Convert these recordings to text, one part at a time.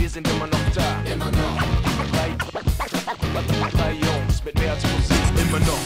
sind immer noch da. Immer noch. Drei Jungs mit mehr als Musik. Immer noch.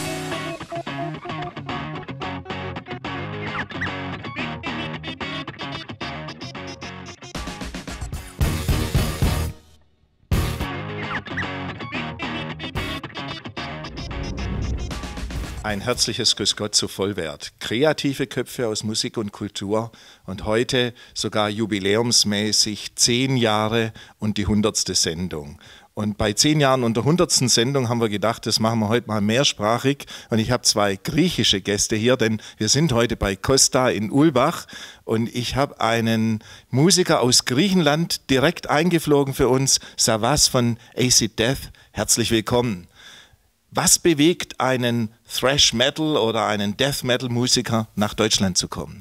Ein herzliches Grüß Gott zu Vollwert. Kreative Köpfe aus Musik und Kultur und heute sogar jubiläumsmäßig 10 Jahre und die 100. Sendung. Und bei 10 Jahren und der 100. Sendung haben wir gedacht, das machen wir heute mal mehrsprachig. Und ich habe 2 griechische Gäste hier, denn wir sind heute bei Costa in Ulbach. Und ich habe einen Musiker aus Griechenland direkt eingeflogen für uns, Savas von Acid Death. Herzlich willkommen. Was bewegt einen Thrash Metal oder einen Death Metal Musiker nach Deutschland zu kommen?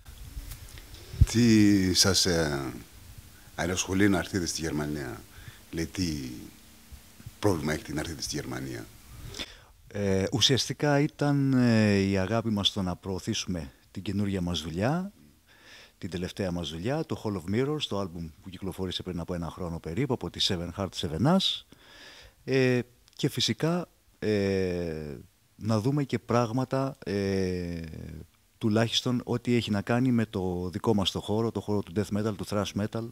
Τι σας αεροσχολεί να έρθετε στη Γερμανία? Λέει τι πρόβλημα έχετε να έρθετε στη Γερμανία? Ουσιαστικά ήταν η αγάπη μας στο να προωθήσουμε την καινούργια μας δουλειά, την τελευταία μας δουλειά, το Hall of Mirrors, το άλμπουμ που κυκλοφόρησε πριν από 1 χρόνο περίπου από τη Seven Heart Seven Us, και φυσικά να δούμε και πράγματα, τουλάχιστον ό,τι έχει να κάνει με το δικό μας το χώρο του death metal, του thrash metal,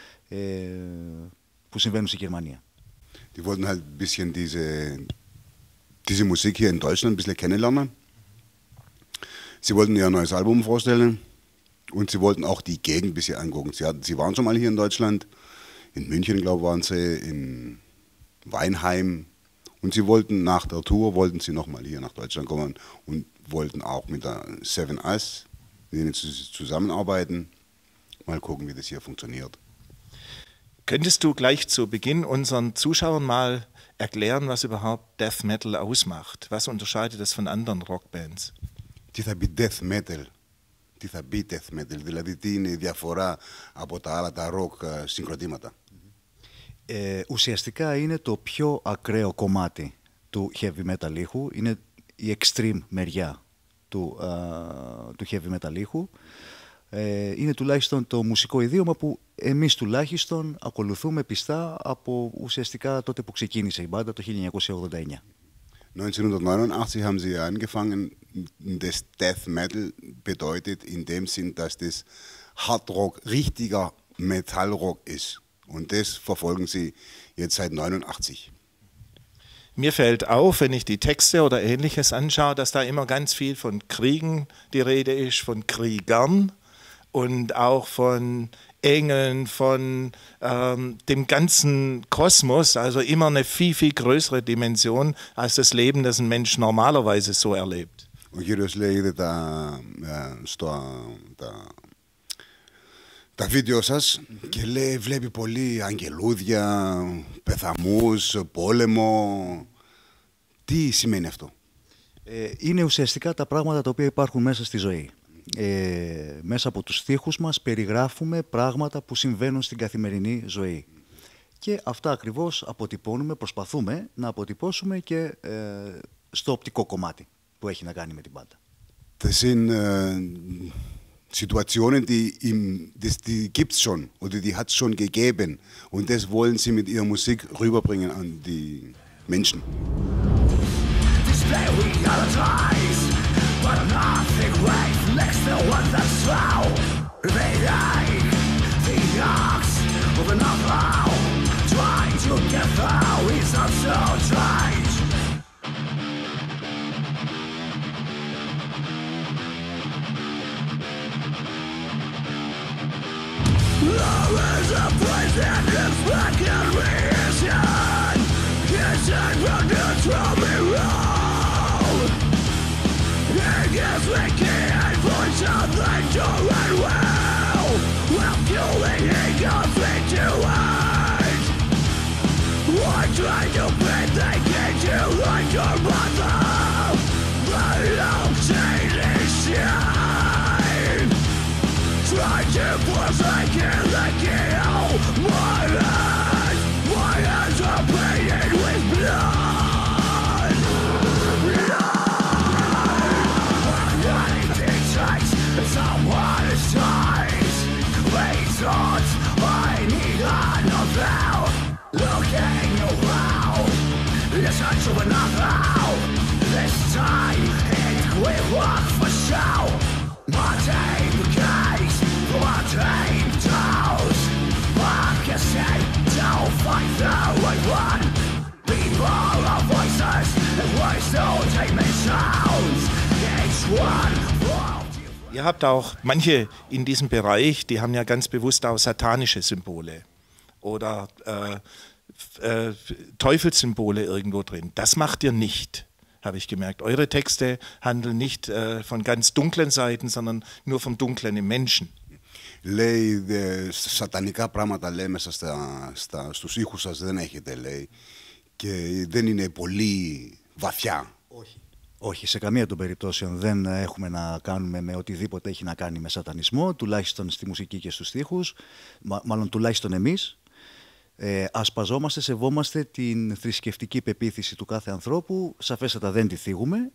που συμβαίνουν στη Γερμανία. Die wollten halt ein bisschen diese Musik hier in Deutschland ein bisschen kennenlernen. Sie wollten ihr neues Album vorstellen und sie wollten auch die Gegend ein bisschen angucken. Sie waren schon mal hier in Deutschland, in München, glaube ich, waren sie, in Weinheim. Und sie wollten nach der Tour, wollten sie nochmal hier nach Deutschland kommen und wollten auch mit der Seven Us, mit denen zusammenarbeiten, mal gucken, wie das hier funktioniert. Könntest du gleich zu Beginn unseren Zuschauern mal erklären, was überhaupt Death Metal ausmacht? Was unterscheidet das von anderen Rockbands? Τι θα πει Death Metal? Τι θα πει Death Metal? Δηλαδή τι είναι η διαφορά από τα άλλα τα rock συγκροτήματα? Ουσιαστικά είναι το πιο ακραίο κομμάτι του heavy metal ήχου, είναι η extreme μεριά του heavy metal ήχου. Είναι τουλάχιστον το μουσικό ιδίωμα που εμείς τουλάχιστον ακολουθούμε πιστά από ουσιαστικά τότε που ξεκίνησε η μπάντα το 1989. 1989 haben sie angefangen. Das Death Metal bedeutet in dem Sinn, dass das Hardrock richtiger Metallrock ist. Und das verfolgen sie jetzt seit 1989. Mir fällt auf, wenn ich die Texte oder Ähnliches anschaue, dass da immer ganz viel von Kriegen die Rede ist, von Kriegern und auch von Engeln, von dem ganzen Kosmos, also immer eine viel, viel größere Dimension als das Leben, das ein Mensch normalerweise so erlebt. Ο κύριος λέει είδε τα βίντεο σας και λέει βλέπει πολύ αγγελούδια, πεθαμούς, πόλεμο. Τι σημαίνει αυτό? Είναι ουσιαστικά τα πράγματα τα οποία υπάρχουν μέσα στη ζωή. Μέσα από τους στίχους μας περιγράφουμε πράγματα που συμβαίνουν στην καθημερινή ζωή. Και αυτά ακριβώς αποτυπώνουμε, προσπαθούμε να αποτυπώσουμε και στο οπτικό κομμάτι που έχει να κάνει με την μπάντα. Das sind Situationen, die gibt es schon oder die hat es schon gegeben. Und das wollen sie mit ihrer Musik rüberbringen an die Menschen. There is a place that is black and reason. Kissing from the trouble road. It gives me key and points of the door and well. Well, killing it goes me to hate. I try to bid they get you like your mother. But I'll say this shine. Try to force I can't let go. My hands are painted with blood. I need to touch someone's eyes. Please don't. I need another. Ihr habt auch manche in diesem Bereich, die haben ja ganz bewusst auch satanische Symbole oder Teufelssymbole irgendwo drin. Das macht ihr nicht, habe ich gemerkt. Eure Texte handeln nicht von ganz dunklen Seiten, sondern nur vom Dunklen im Menschen. Λέει σατανικά πράγματα λέει μέσα στους ήχους σας δεν έχετε λέει και δεν είναι πολύ βαθιά. Όχι, σε καμία των περιπτώσεων δεν έχουμε να κάνουμε με οτιδήποτε έχει να κάνει με σατανισμό, τουλάχιστον στη μουσική και στους στίχους, μάλλον τουλάχιστον εμείς. Ασπαζόμαστε, σεβόμαστε την θρησκευτική πεποίθηση του κάθε ανθρώπου, σαφέστατα δεν τη θίγουμε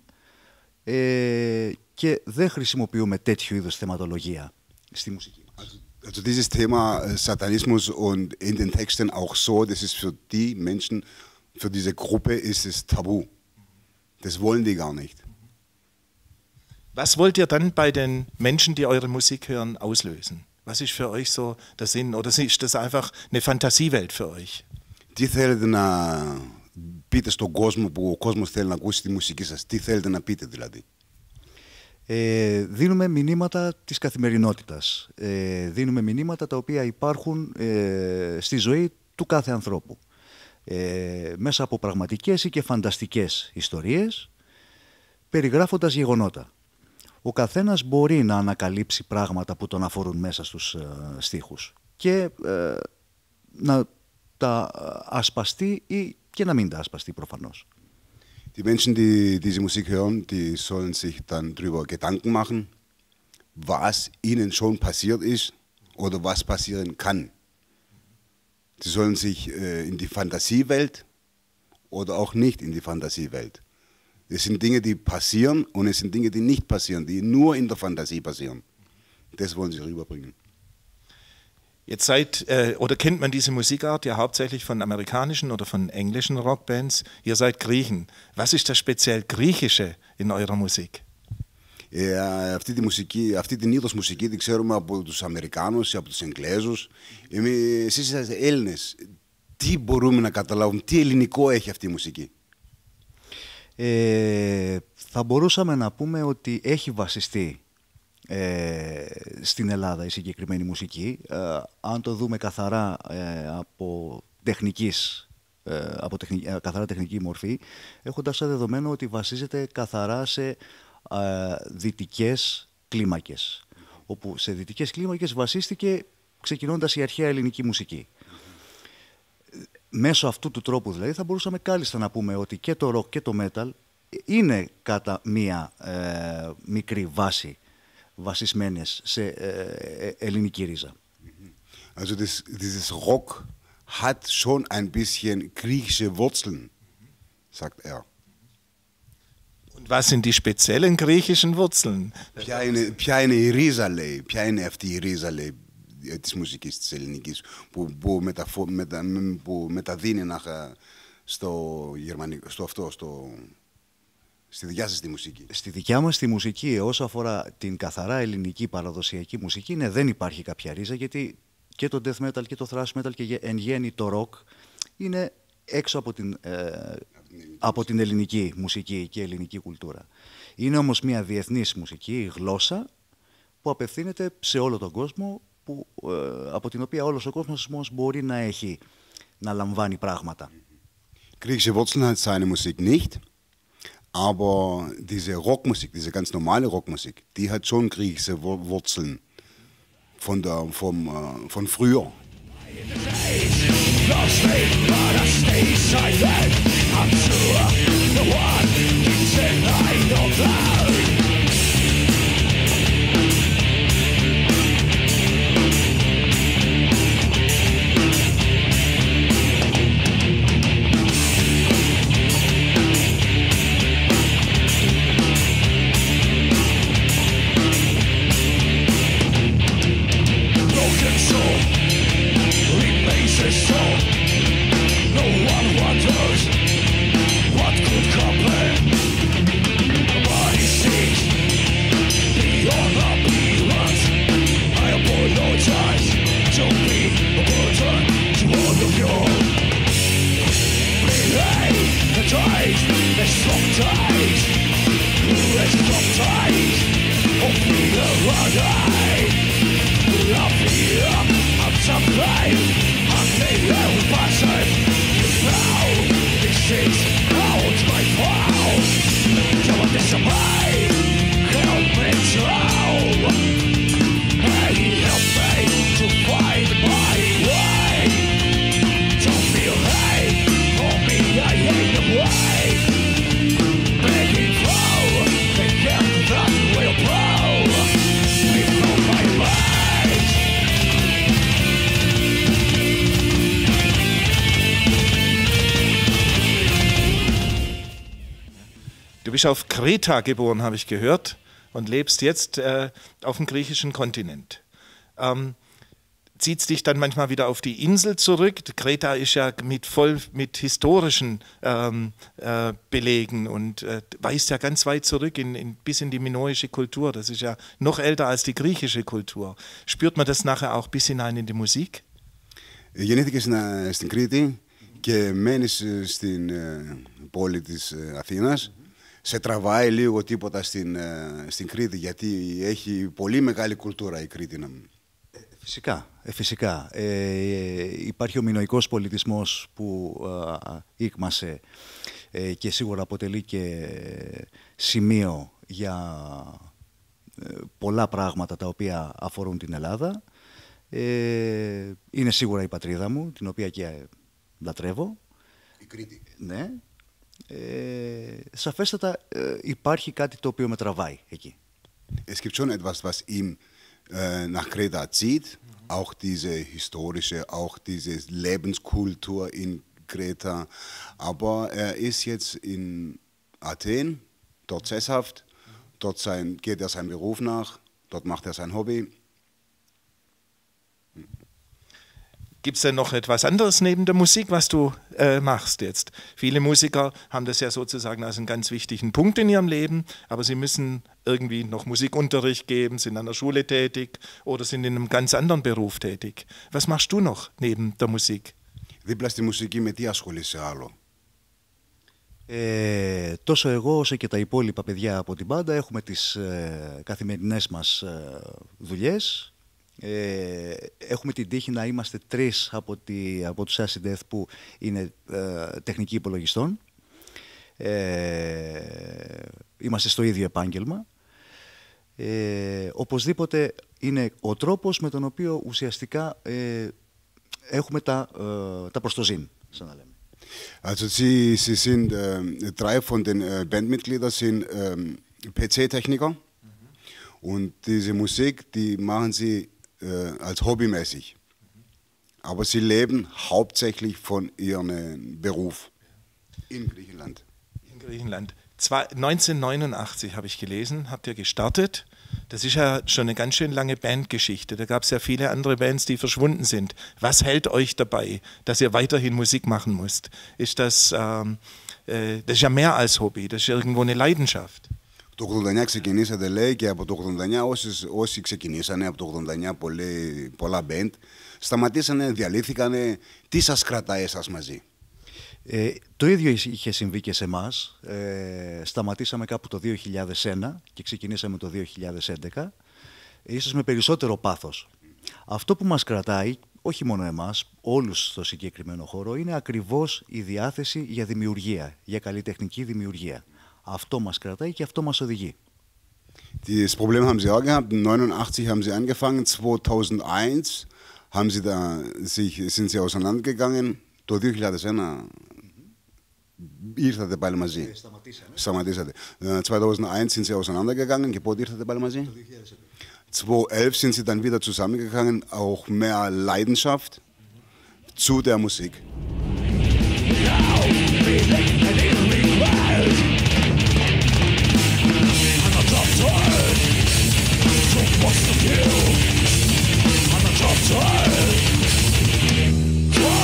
και δεν χρησιμοποιούμε τέτοιου είδους θεματολογία στη μουσική. Also dieses Thema Satanismus und in den Texten auch so, das ist für die Menschen, für diese Gruppe ist es tabu. Das wollen die gar nicht. Was wollt ihr dann bei den Menschen, die eure Musik hören, auslösen? Was ist für euch so der Sinn? Oder ist das einfach eine Fantasiewelt für euch? Τι θέλετε να πείτε στον κόσμο που ο κόσμος θέλει να ακούσει τη μουσική σας? Τι θέλετε να πείτε δηλαδή? Δίνουμε μηνύματα της καθημερινότητας. Δίνουμε μηνύματα τα οποία υπάρχουν στη ζωή του κάθε ανθρώπου. Μέσα από πραγματικές ή και φανταστικές ιστορίες, περιγράφοντας γεγονότα. Ο καθένας μπορεί να ανακαλύψει πράγματα που τον αφορούν μέσα στους στίχους και να τα ασπαστεί ή και να μην τα ασπαστεί προφανώς. Die Menschen, die diese Musik hören, die sollen sich dann darüber Gedanken machen, was ihnen schon passiert ist oder was passieren kann. Sie sollen sich in die Fantasiewelt oder auch nicht in die Fantasiewelt. Es sind Dinge, die passieren und es sind Dinge, die nicht passieren, die nur in der Fantasie passieren. Das wollen sie rüberbringen. Jetzt oder kennt man diese Musikart ja hauptsächlich von amerikanischen oder von englischen Rockbands. Ihr seid Griechen. Was ist das speziell Griechische in eurer Musik? Αυτή την είδος μουσική την ξέρουμε από τους Αμερικάνους ή από τους Εγγλέζους. Εσείς είσαστε Έλληνες. Τι μπορούμε να καταλάβουμε, τι ελληνικό έχει αυτή η μουσική? Θα μπορούσαμε να πούμε ότι έχει βασιστεί στην Ελλάδα η συγκεκριμένη μουσική. Αν το δούμε καθαρά από καθαρά τεχνική μορφή, έχοντας σαν δεδομένο ότι βασίζεται καθαρά σε δυτικές κλίμακες, όπου σε δυτικές κλίμακες βασίστηκε ξεκινώντας η αρχαία ελληνική μουσική. Μέσω αυτού του τρόπου δηλαδή θα μπορούσαμε κάλλιστα να πούμε ότι και το rock και το metal είναι κατά μία μικρή βάση βασισμένες σε ελληνική ρίζα. Also dieses Rock hat schon ein bisschen griechische Wurzeln, sagt er. Und was sind die speziellen griechischen Wurzeln? Ποια είναι η ρίζα, λέει, ποια είναι αυτή η ρίζα, λέει, της μουσικής της ελληνικής που μεταδίνει στη δικιά σας τη μουσική. Στη δικιά μας τη μουσική, όσο αφορά την καθαρά ελληνική παραδοσιακή μουσική, ναι, δεν υπάρχει κάποια ρίζα, γιατί και το death metal και το thrash metal και εν γέννη το rock είναι έξω από την ελληνική μουσική και ελληνική κουλτούρα. Είναι όμως μια διεθνής μουσική, γλώσσα, που απευθύνεται σε όλο τον κόσμο, από την οποία όλος ο κόσμος μπορεί να λαμβάνει πράγματα. Griechische Wurzeln hat seine Musik nicht, aber diese Rockmusik, diese ganz normale Rockmusik, die hat schon griechische Wurzeln von früher. Remains Du bist auf Kreta geboren, habe ich gehört, und lebst jetzt auf dem griechischen Kontinent. Zieht es dich dann manchmal wieder auf die Insel zurück? Kreta ist ja voll mit historischen Belegen und weist ja ganz weit zurück bis in die minoische Kultur. Das ist ja noch älter als die griechische Kultur. Spürt man das nachher auch bis hinein in die Musik? Γεννήθηκε στην Κρήτη και μένεις στην πόλη της Αθήνας. Σε τραβάει λίγο τίποτα στην Κρήτη, γιατί έχει πολύ μεγάλη κουλτούρα η Κρήτη. Φυσικά. Υπάρχει ο μινωικός πολιτισμός που ήκμασε και σίγουρα αποτελεί και σημείο για πολλά πράγματα τα οποία αφορούν την Ελλάδα. Είναι σίγουρα η πατρίδα μου, την οποία και λατρεύω. Η Κρήτη. Ναι. Σαφέστατα υπάρχει κάτι το οποίο με τραβάει εκεί. Es gibt schon etwas, was ihm nach Kreta zieht, auch diese historische, auch diese Lebenskultur in Kreta. Aber er ist jetzt in Athen, dort sesshaft, dort geht er seinem Beruf nach, dort macht er sein Hobby. Gibt es denn noch etwas anderes neben der Musik, was du machst jetzt? Viele Musiker haben das ja sozusagen als einen ganz wichtigen Punkt in ihrem Leben, aber sie müssen irgendwie noch Musikunterricht geben, sind an der Schule tätig oder sind in einem ganz anderen Beruf tätig. Was machst du noch neben der Musik? Δίπλα στη μουσική με τι ασχολείσαι άλλο? Τόσο εγώ όσο και τα υπόλοιπα παιδιά από την μπάντα έχουμε τις καθημερινές μας δουλειές. Έχουμε την τύχη να είμαστε 3 από τους Acid Death που είναι τεχνικοί υπολογιστών. Είμαστε στο ίδιο επάγγελμα. Οπωσδήποτε είναι ο τρόπος με τον οποίο ουσιαστικά έχουμε τα προστοζήν, σαν να λέμε. Also Sie sind 3 von den Bandmitgliedern sind PC-Techniker und diese Musik, die machen Sie als hobbymäßig. Aber Sie leben hauptsächlich von Ihrem Beruf in Griechenland. In Griechenland. 1989 habe ich gelesen, habt ihr gestartet. Das ist ja schon eine ganz schön lange Bandgeschichte. Da gab es ja viele andere Bands, die verschwunden sind. Was hält euch dabei, dass ihr weiterhin Musik machen müsst? Das ist ja mehr als Hobby, das ist irgendwo eine Leidenschaft. Το 89 ξεκινήσατε, λέει, και από το 89 όσοι ξεκινήσανε από το 89 πολλά band σταματήσανε, διαλύθηκανε. Τι σας κρατάει εσάς μαζί? Το ίδιο είχε συμβεί και σε εμάς. Σταματήσαμε κάπου το 2001 και ξεκινήσαμε το 2011, ίσως με περισσότερο πάθος. Αυτό που μας κρατάει, όχι μόνο εμάς, όλους στο συγκεκριμένο χώρο, είναι ακριβώς η διάθεση για δημιουργία, για καλλιτεχνική δημιουργία. Αυτό μας κρατάει και αυτό μας οδηγεί. Das Problem haben Sie auch gehabt. 1989 haben Sie angefangen, 2001 sind Sie auseinandergegangen. Το 2001 ήρθατε πάλι μαζί. Σταματήσατε. 2001 sind Sie auseinandergegangen και πότε ήρθατε πάλι μαζί? 2011 sind Sie dann wieder zusammengegangen, auch mehr Leidenschaft zu der Musik. What's the deal? I'm a top side.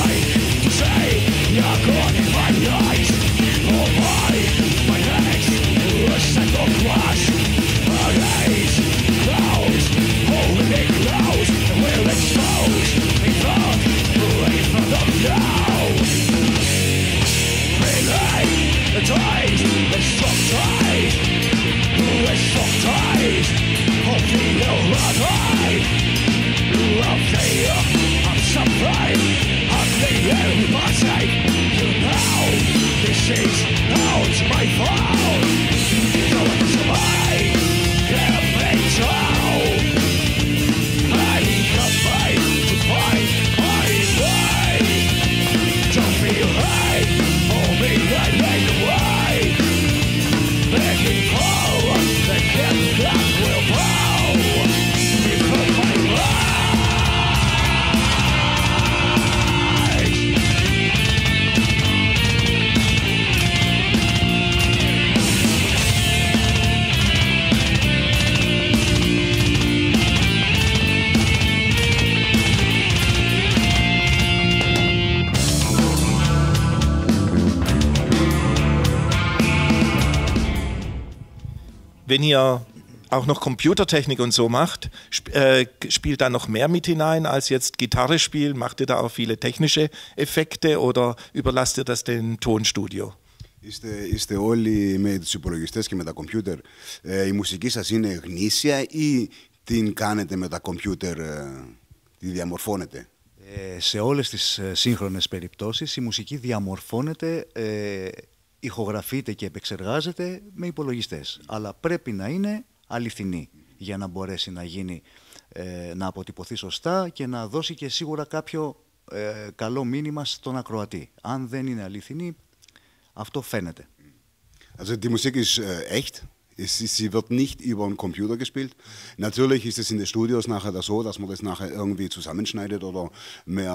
Wenn ihr auch noch Computertechnik und so macht, spielt da noch mehr mit hinein als jetzt Gitarre spielen? Macht ihr da auch viele technische Effekte oder überlasst ihr das dem Tonstudio? Είστε όλοι με τους υπολογιστές και με τα κομπιούτερ. Η μουσική σας είναι γνήσια ή την κάνετε με τα κομπιούτερ, τη διαμορφώνετε? Σε όλες τις σύγχρονες περιπτώσεις η μουσική διαμορφώνεται, ηχογραφείται και επεξεργάζεται με υπολογιστές. Αλλά πρέπει να είναι αληθινή για να μπορέσει να γίνει, να αποτυπωθεί σωστά και να δώσει και σίγουρα κάποιο καλό μήνυμα στον ακροατή. Αν δεν είναι αληθινή, αυτό φαίνεται. Also die Musik ist echt. Sie wird nicht über einen Computer gespielt. Natürlich ist es in den Studios nachher so, dass man das nachher irgendwie zusammenschneidet oder mehr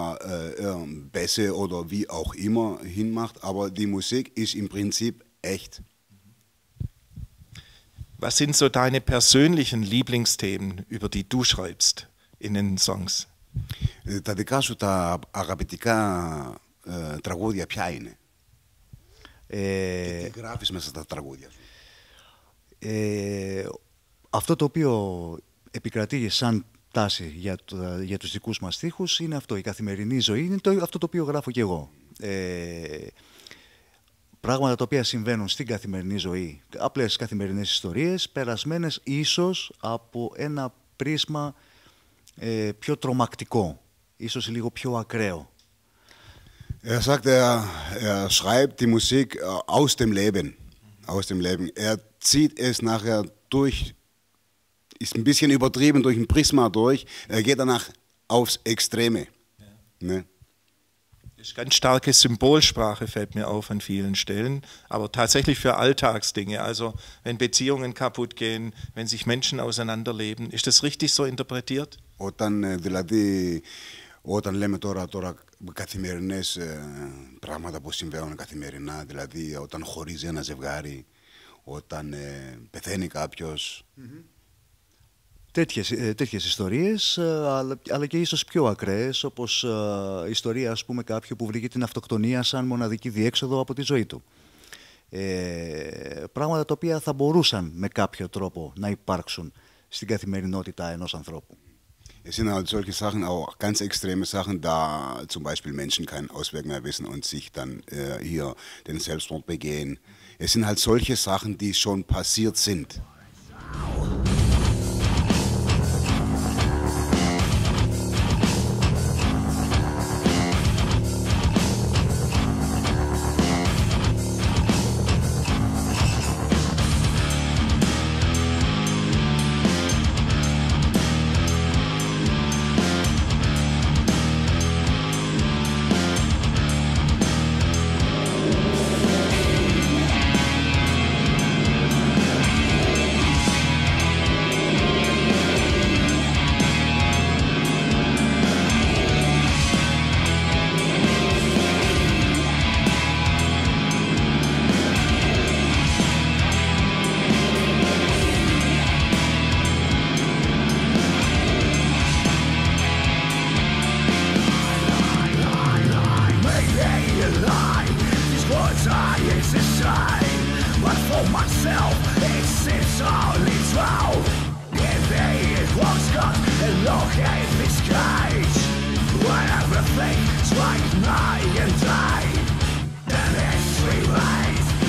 Bässe oder wie auch immer hinmacht. Aber die Musik ist im Prinzip echt. Was sind so deine persönlichen Lieblingsthemen, über die du schreibst in den Songs? Τα δικά σου τα αγαπητικά τραγούδια ποια είναι? Και τι γράφεις μέσα στα τραγούδια σου? Αυτό το οποίο επικρατεί σαν τάση για τους δικούς μας στίχους είναι αυτό, η καθημερινή ζωή, είναι αυτό το οποίο γράφω και εγώ. Πράγματα τα οποία συμβαίνουν στην καθημερινή ζωή, απλές καθημερινές ιστορίες, περασμένες ίσως από ένα πρίσμα πιο τρομακτικό, ίσως λίγο πιο ακραίο. Er sagt, er schreibt die Musik aus dem Leben. Aus dem Leben. Er zieht es nachher durch, ist ein bisschen übertrieben, durch ein Prisma durch. Er geht danach aufs Extreme. Ja. Ne? Das ist ganz starke Symbolsprache, fällt mir auf an vielen Stellen, aber tatsächlich für Alltagsdinge. Also wenn Beziehungen kaputt gehen, wenn sich Menschen auseinanderleben. Ist das richtig so interpretiert? Όταν λέμε τώρα καθημερινές πράγματα που συμβαίνουν καθημερινά, δηλαδή όταν χωρίζει ένα ζευγάρι, όταν πεθαίνει κάποιος. Τέτοιες ιστορίες, αλλά και ίσως πιο ακραίες, όπως η ιστορία, ας πούμε, κάποιου που βρήκε την αυτοκτονία σαν μοναδική διέξοδο από τη ζωή του. Πράγματα τα οποία θα μπορούσαν με κάποιο τρόπο να υπάρξουν στην καθημερινότητα ενός ανθρώπου. Es sind halt solche Sachen, auch ganz extreme Sachen, da zum Beispiel Menschen keinen Ausweg mehr wissen und sich dann hier den Selbstmord begehen. Es sind halt solche Sachen, die schon passiert sind.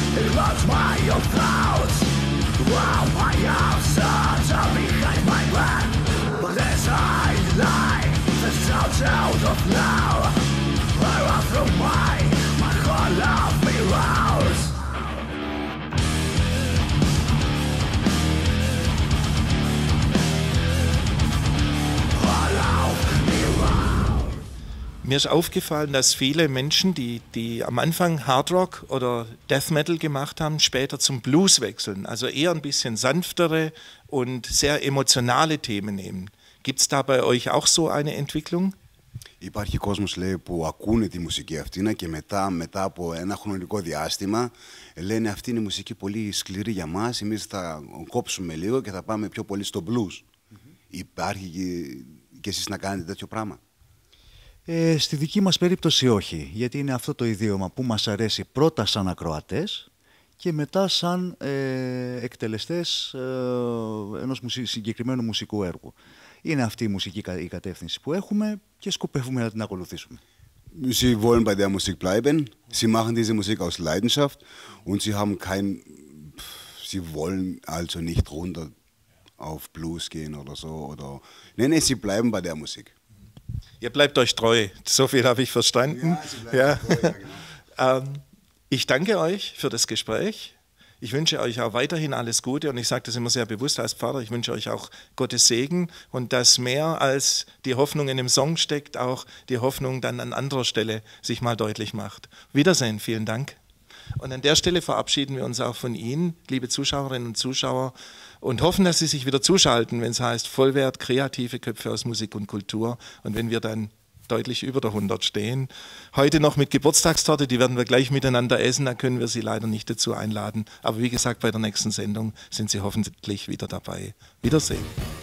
It runs my own thoughts. While my answers are behind my back. But as I lie, the sounds out of now. I run through my whole life aroused. Mir ist aufgefallen, dass viele Menschen, die am Anfang Hard Rock oder Death Metal gemacht haben, später zum Blues wechseln. Also eher ein bisschen sanftere und sehr emotionale Themen nehmen. Gibt es da bei euch auch so eine Entwicklung? Υπάρχει κόσμος, λέει, που ακούνε τη μουσική αυτή και μετά από ένα χρονικό διάστημα λένε αυτή είναι η μουσική πολύ σκληρή για μας, εμείς θα κόψουμε λίγο και θα πάμε πιο πολύ στο blues. Υπάρχει και εσείς να κάνετε τέτοιο πράγμα? Στη δική μας περίπτωση όχι, γιατί είναι αυτό το ιδίωμα που μας αρέσει πρώτα σαν ακροατές και μετά σαν εκτελεστές ενός συγκεκριμένου μουσικού έργου. Είναι αυτή η μουσική η κατεύθυνση που έχουμε και σκοπεύουμε να την ακολουθήσουμε. Sie wollen bei der Musik bleiben, sie machen diese Musik aus Leidenschaft und sie wollen also nicht runter auf Blues gehen oder so. Nee, sie bleiben bei der Musik. Ihr bleibt euch treu, so viel habe ich verstanden. Ja, sie bleiben treu, ja, genau. Ich danke euch für das Gespräch. Ich wünsche euch auch weiterhin alles Gute und ich sage das immer sehr bewusst als Pfarrer, ich wünsche euch auch Gottes Segen und dass mehr als die Hoffnung in dem Song steckt, auch die Hoffnung dann an anderer Stelle sich mal deutlich macht. Wiedersehen, vielen Dank. Und an der Stelle verabschieden wir uns auch von Ihnen, liebe Zuschauerinnen und Zuschauer, und hoffen, dass Sie sich wieder zuschalten, wenn es heißt Vollwert, kreative Köpfe aus Musik und Kultur und wenn wir dann deutlich über der 100 stehen. Heute noch mit Geburtstagstorte, die werden wir gleich miteinander essen, da können wir Sie leider nicht dazu einladen. Aber wie gesagt, bei der nächsten Sendung sind Sie hoffentlich wieder dabei. Wiedersehen.